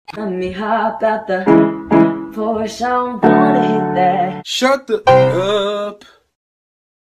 Let me hop out the Porsche, I wanna hit that. Shut the up.